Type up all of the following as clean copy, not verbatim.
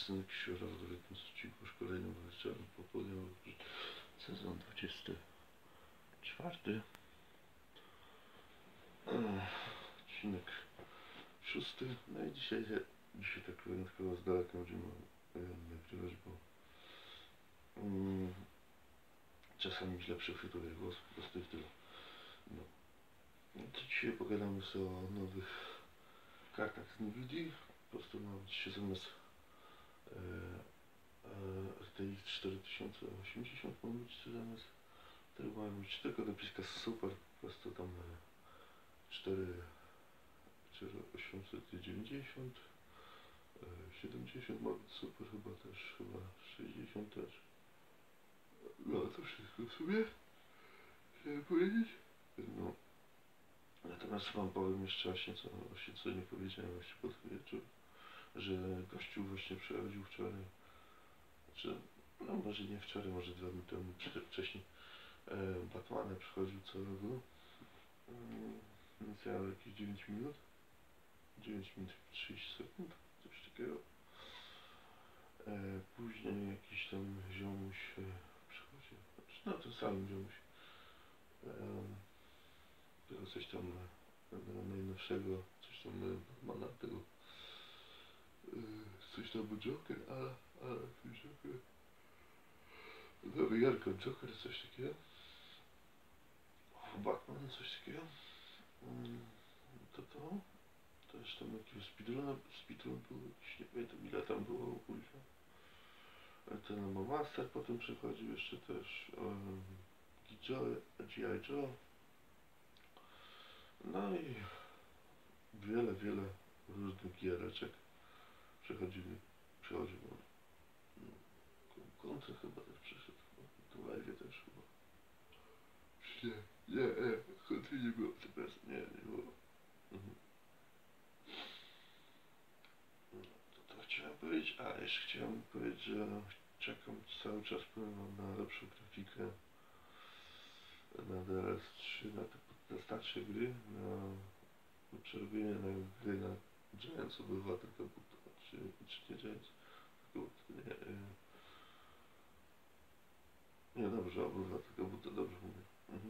Synek Siora w Rytm Odcinku Szkoleniu Wieczorem Popołudniowym sezon 24. Odcinek 6. No i dzisiaj tak wyjątkowo z daleka będziemy nagrywać, bo czasami źle przechwytuję głos, po prostu i tyle. No. To dzisiaj pogadamy sobie o nowych kartach z NVIDII. Po prostu mam dzisiaj zamiast RTX 4080 mam być zamiast tego mają być tylko dopiska super, po prostu tam 4890 70 ma być super, chyba też, chyba 60 też. No to wszystko w sumie chciałem powiedzieć. No. Natomiast wam powiem jeszcze właśnie co nie powiedziałem właśnie pod wieczór, że gościu właśnie przechodził wczoraj, znaczy, no może nie wczoraj, może 2 dni temu, czy wcześniej, Batmana przychodził całego, więc ja jakieś 9 minut 30 sekund, coś takiego. Później jakiś tam ziomuś przychodzi, znaczy, no ten sam ziomuś, tego coś tam najnowszego, coś tam Batmana tego, coś tam był Joker, ale Joker, nowy Jarko Joker, coś takiego, Batman, coś takiego, to jeszcze tam jakiś speedrun był, jakiś, nie pamiętam ile tam było ogólnie. Ten Master potem przychodził jeszcze też, G.I. Joe, no i wiele różnych giereczek przychodził Kontra chyba też przyszedł, to live też chyba. Nie, Kontry nie było, nie było. To chciałem powiedzieć, jeszcze chciałem powiedzieć, że czekam cały czas na lepszą grafikę, na DLS3, na te starsze gry, na przerobienie na gry na Giants Obywatel Kabuto, czy nie Giants, nie, dobrze, Obywatel Kabuto, dobrze mówię.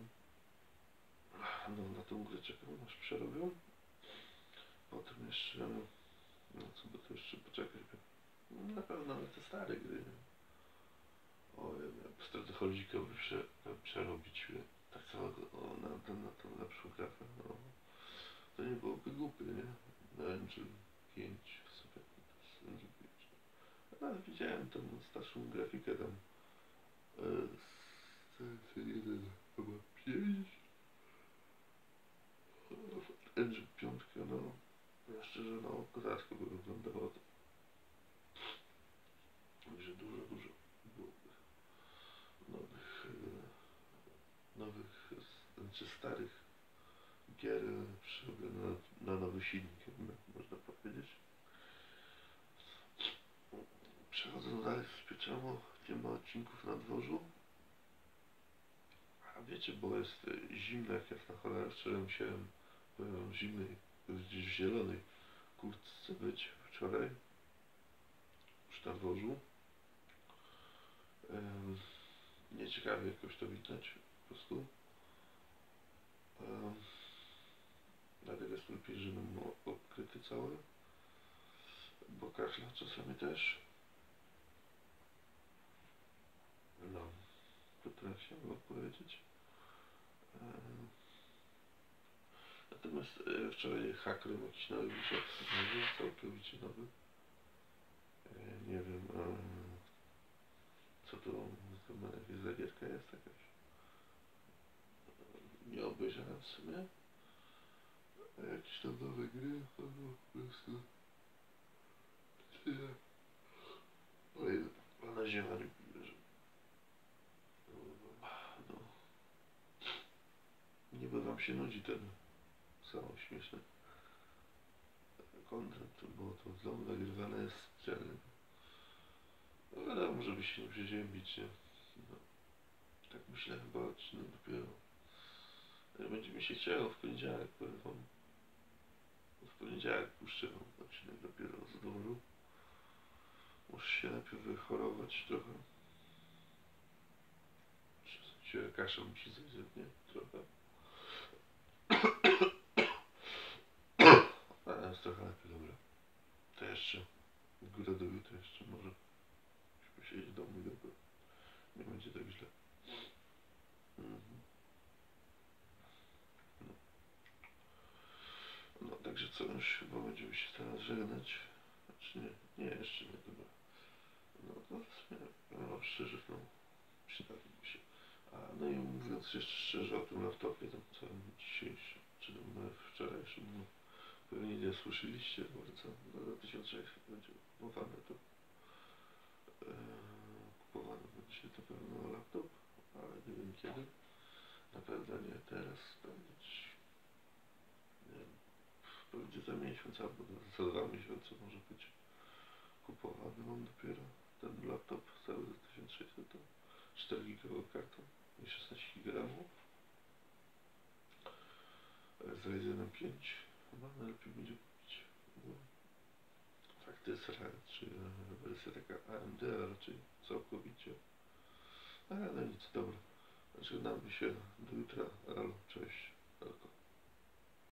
No, na tą grę czekam, aż przerobią. Potem jeszcze, no co by to jeszcze poczekać, na pewno na te stare gry. Strateholika by przerobić tak całego, na tą lepszą grafę, no. To nie byłoby głupie, nie? Na Engine 5 sobie, to jest Engine 5. Ale widziałem tą starszą grafikę tam, C1 chyba 5. Engine 5, no. Ja szczerze, no, kozacko by wyglądało to. Że dużo byłoby nowych, znaczy starych gier przerobione na nowy silnik, można powiedzieć. Przechodząc dalej z pieczemu, nie ma odcinków na dworzu. A wiecie, bo jest zimno jak jasna cholera, wczoraj musiałem w zimnej, gdzieś w zielonej kurtce być wczoraj, już na dworzu. Nieciekawie jakoś to widać, po prostu. Dlatego jest lepiej, że mam okryty cały, bo kaszla czasami też. No, to tyle chciałem opowiedzieć. Natomiast wczoraj hakerem jakiś nowy wyszedł, całkowicie nowy. Nie wiem, co to ma, jakaś zagierka jest jakaś. Nie obejrzałem w sumie. Jakieś tam nowe gry, albo po prostu tyle. Oj, pana ziewa nie bierze. No. Niby wam się nudzi ten cały śmieszny content, bo to w domu nagrywane jest specjalnie. No wiadomo, żeby się nie przeziębić, nie? No. Tak myślę, chyba odcinek dopiero. Będzie mi się chciało w poniedziałek, powiem wam. W poniedziałek puszczę wam odcinek dopiero z dworu. Muszę się najpierw wychorować trochę. W sensie kasza musi zejść ze mnie trochę. A jest trochę lepiej, dobra. To jeszcze górę do jutra jeszcze może posiedzieć w domu i dobra. Nie będzie tak źle. No. No także co, już chyba będziemy się teraz żegnać. Znaczy nie, jeszcze nie, dobra. No to w sumie, no szczerze, no przydaliby się. A no i mówiąc jeszcze szczerze o tym laptopie, tym całym dzisiejszym, czy tam wczorajszym, no pewnie nie słyszeliście, bo co, na 2600 będzie kupowane to kupowany będzie to pewno laptop, ale nie wiem kiedy. Na pewno nie teraz, pewnie nie wiem, pewnie za miesiąc albo za 2 miesiące może być kupowany. Mam dopiero ten laptop cały za 1600, to 4 GB kartą i 16 GB z Ryzenem 5 chyba najlepiej będzie kupić. No, fakt jest czy wersja taka AMD, a raczej całkowicie. Ale no nic, dobra. Żegnamy się do jutra. Alo, cześć.